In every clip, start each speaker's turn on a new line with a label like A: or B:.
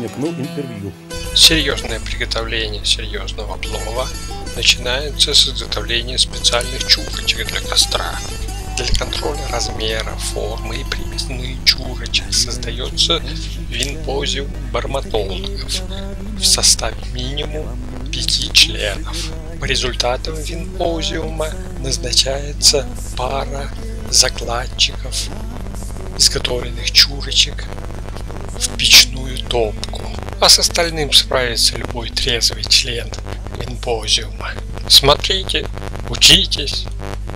A: намекнул интервью.
B: Серьезное приготовление серьезного плова начинается с изготовления специальных чурочек для костра. Для контроля размера, формы и примесных чурочек создается винпозиум барматологов в составе минимум 5 членов. По результатам винпозиума назначается пара закладчиков изготовленных чурочек в печную топку. А с остальным справится любой трезвый член винпозиума. Смотрите, учитесь.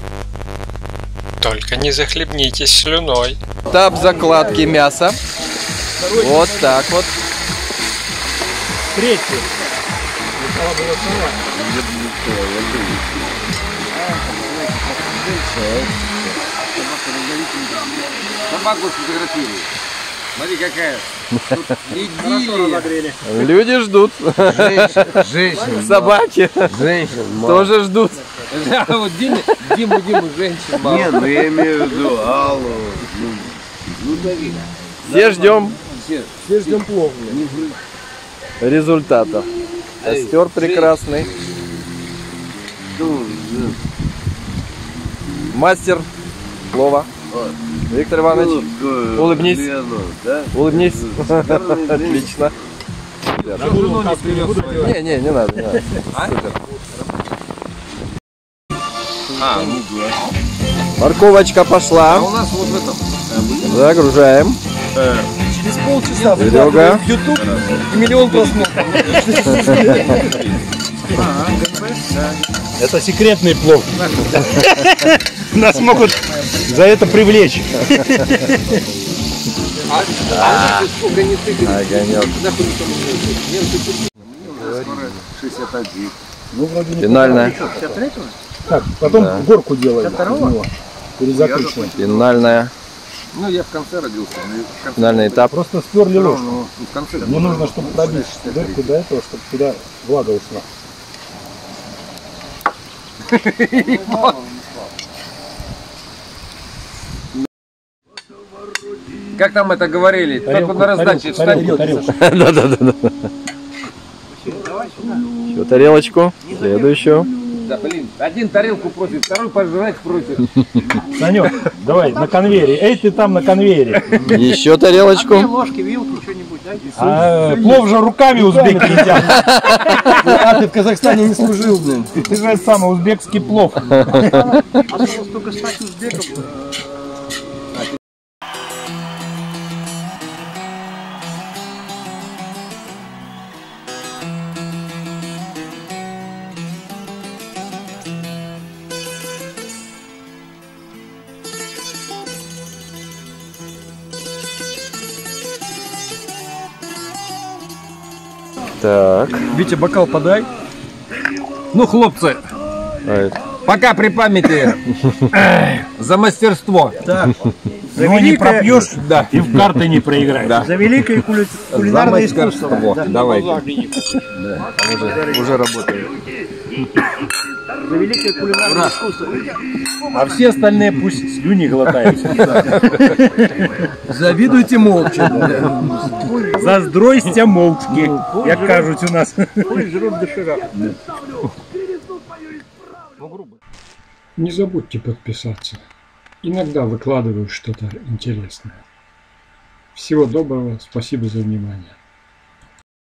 B: Только не захлебнитесь слюной.
C: Этап закладки мяса. Вот так вот.
A: Третий.
D: Собаку сфотографируй. Смотри, какая.
C: Люди ждут.
D: Женщин.
C: Собаки
D: Женщин.
C: тоже ждут.
D: А вот Диму женщин мало.
E: Не, ну я имею в виду Аллу. Ну дави.
C: Все ждем
D: Все ждем плохо.
C: результата. Костер прекрасный. Мастер плова. Виктор Иванович, улыбнись. Улыбнись. Отлично. Не надо. Супер.
D: Ну да.
C: Морковочка пошла.
D: А у нас вот в этом.
C: Загружаем.
A: Через полчаса
C: Серега.
A: в YouTube и миллион просмотров. Это секретный плов. Нас могут за это привлечь.
C: Огонек.
E: 61.
C: Финальная.
A: Так, потом горку делаем. Перезакручиваем.
C: Финальная.
D: Ну, я в конце родился.
C: Финальный этап.
A: Просто сперли ложку.
D: Ну, в конце.
A: Мне нужно, чтобы пробить дырку до этого, чтобы туда влага ушла.
D: Как там это говорили? Только на раздаче встать.
C: Да. Еще тарелочку. Следующую.
D: Да, блин, один тарелку просит, второй пожрать просит.
A: Санек, давай на конвейере. Эй, ты там на конвейере.
C: Еще тарелочку.
F: Ложки, вилки, что-нибудь, дайте.
A: Плов же руками узбеки едят.
F: А ты в Казахстане не служил, блин.
A: Ты же самый узбекский плов.
F: Осталось только стать узбеком.
C: Так.
D: Витя, бокал подай. Ну, хлопцы, пока при памяти за мастерство.
A: Его не пропьешь, да, и в карты не проиграешь.
F: За великое кулинарное искусство.
D: Давайте.
C: Уже работает.
F: За великое кулинарное искусство.
A: А все остальные пусть слюни глотают.
D: Завидуйте молча.
A: Заздройся мовчки, як кажуть у нас.
F: Пусть жрут доширак.
B: Не забудьте подписаться. Иногда выкладываю что-то интересное. Всего доброго, спасибо за внимание.